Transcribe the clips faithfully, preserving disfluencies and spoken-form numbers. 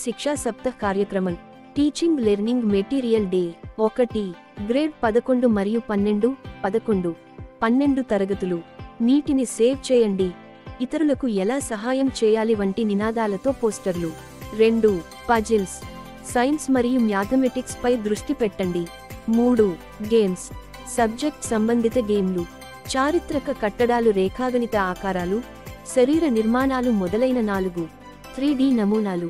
శిక్షా సప్తాహ్ కార్యక్రమం teaching learning material day ఒకటి గ్రేడ్ పదకొండు మరియు పన్నెండు పదకొండు పన్నెండు తరగతులు నీటిని సేవ్ చేయండి ఇతరులకు ఎలా సహాయం చేయాలి వంటి నినాదాలతో పోస్టర్లు రెండు పజిల్స్ సైన్స్ మరియు మ్యాథమెటిక్స్ పై దృష్టి పెట్టండి మూడు గేమ్స్ సబ్జెక్ట్ సంబంధిత గేమ్లు చారిత్రక కట్టడాలు రేఖాగణిత ఆకారాలు శరీర నిర్మాణాలు మొదలైన నాలుగు త్రీ డి నమూనాలు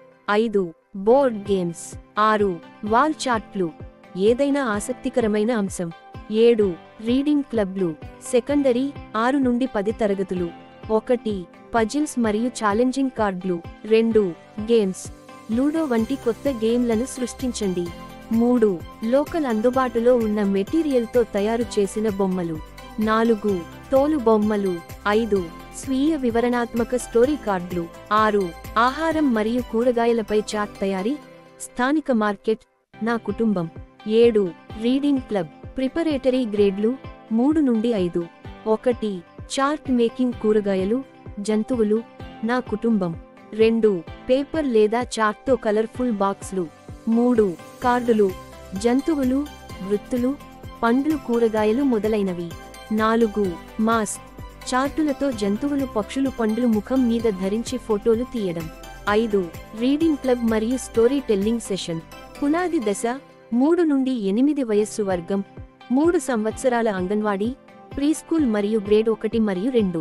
ఐదు బోర్డ్ గేమ్స్ ఆరు వాల్ చార్ట్లు ఏదైనా ఆసక్తికరమైన అంశం ఏడు రీడింగ్ క్లబ్లు సెకండరీ ఆరు నుండి పది తరగతులు ఒకటి పజిల్స్ మరియు ఛాలెంజింగ్ కార్డులు రెండు గేమ్స్ లూడో వంటి కొత్త గేమ్లను సృష్టించండి మూడు లోకల్ అందుబాటులో ఉన్న మెటీరియల్తో తయారు చేసిన బొమ్మలు నాలుగు తోలు బొమ్మలు ఐదు స్వీయ వివరణాత్మక స్టోరీ కార్డులు ఆరు ఆహారం మరియు కూరగాయలపై చాట్ తయారీ స్థానిక మార్కెట్ నా కుటుంబం ఏడు రీడింగ్ క్లబ్ ప్రిపరేటరీ గ్రేడ్లు మూడు నుండి ఐదు ఒకటి చార్ట్ మేకింగ్ కూరగాయలు జంతువులు నా కుటుంబం రెండు పేపర్ లేదా చార్ట్తో కలర్ఫుల్ బాక్స్లు మూడు కార్డులు జంతువులు వృత్తులు పండ్లు కూరగాయలు మొదలైనవి నాలుగు మాస్క్ చార్టులతో జంతువులు పక్షులు పండ్లు ముఖం మీద ధరించి ఫోటోలు తీయడం ఐదు రీడింగ్ క్లబ్ మరియు స్టోరీ టెల్లింగ్ సెషన్ పునాది దశ మూడు నుండి ఎనిమిది వయస్సు వర్గం మూడు సంవత్సరాల అంగన్వాడీ ప్రీస్కూల్ మరియు గ్రేడ్ ఒకటి మరియు రెండు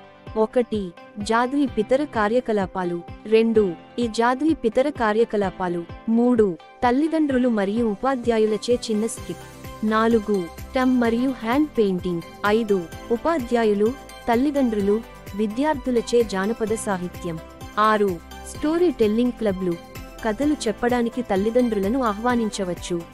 ఒకటి జాదుయి పితర కార్యకలాపాలు రెండు ఈ జాదుయి పితర కార్యకలాపాలు మూడు తల్లిదండ్రులు మరియు ఉపాధ్యాయులచే చిన్న స్కిట్ నాలుగు టమ్ మరియు హ్యాండ్ పెయింటింగ్ ఐదు ఉపాధ్యాయులు తల్లిదండ్రులు విద్యార్థులచే జానపద సాహిత్యం ఆరు స్టోరీ టెల్లింగ్ క్లబ్లు కథలు చెప్పడానికి తల్లిదండ్రులను ఆహ్వానించవచ్చు